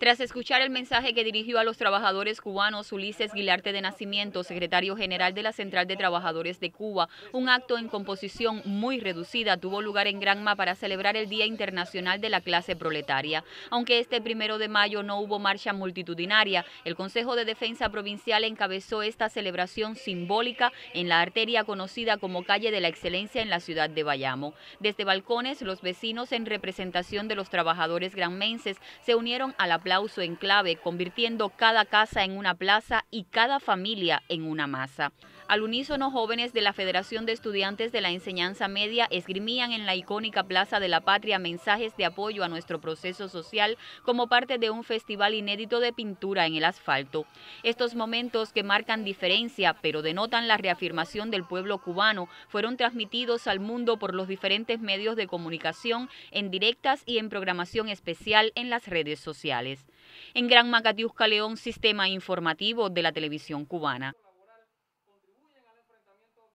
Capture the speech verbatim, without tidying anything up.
Tras escuchar el mensaje que dirigió a los trabajadores cubanos, Ulises Guilarte de Nacimiento, secretario general de la Central de Trabajadores de Cuba, un acto en composición muy reducida tuvo lugar en Granma para celebrar el Día Internacional de la Clase Proletaria. Aunque este primero de mayo no hubo marcha multitudinaria, el Consejo de Defensa Provincial encabezó esta celebración simbólica en la arteria conocida como Calle de la Excelencia en la ciudad de Bayamo. Desde balcones, los vecinos, en representación de los trabajadores granmenses, se unieron al aplauso en clave, convirtiendo cada casa en una plaza y cada familia en una masa. Al unísono, jóvenes de la Federación de Estudiantes de la Enseñanza Media esgrimían en la icónica Plaza de la Patria mensajes de apoyo a nuestro proceso social como parte de un festival inédito de pintura en el asfalto. Estos momentos, que marcan diferencia pero denotan la reafirmación del pueblo cubano, fueron transmitidos al mundo por los diferentes medios de comunicación en directas y en programación especial en las redes sociales. En Granma, Catiusca León, Sistema Informativo de la Televisión Cubana.